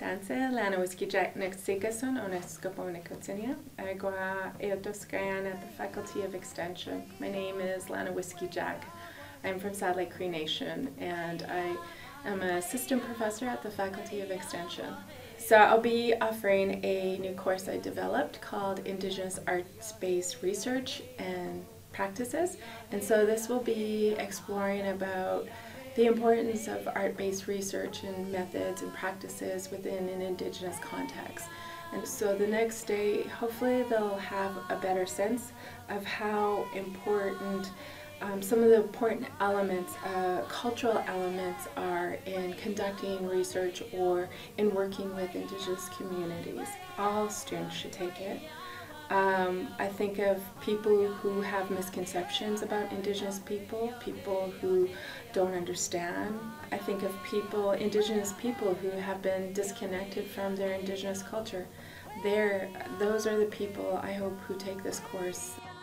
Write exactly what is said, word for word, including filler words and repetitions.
Danse, Lana Whiskeyjack Nexikasun on Escoponicotinia. I go Eotoskayan at the Faculty of Extension. My name is Lana Whiskeyjack. I'm from Sad Lake Cree Nation and I am an assistant professor at the Faculty of Extension. So I'll be offering a new course I developed called Indigenous Arts-Based Research and Practices. And so this will be exploring about the importance of art-based research and methods and practices within an Indigenous context. And so the next day, hopefully they'll have a better sense of how important um, some of the important elements, uh, cultural elements are in conducting research or in working with Indigenous communities. All students should take it. Um, I think of people who have misconceptions about Indigenous people, people who don't understand. I think of people, Indigenous people who have been disconnected from their Indigenous culture. They're, those are the people I hope who take this course.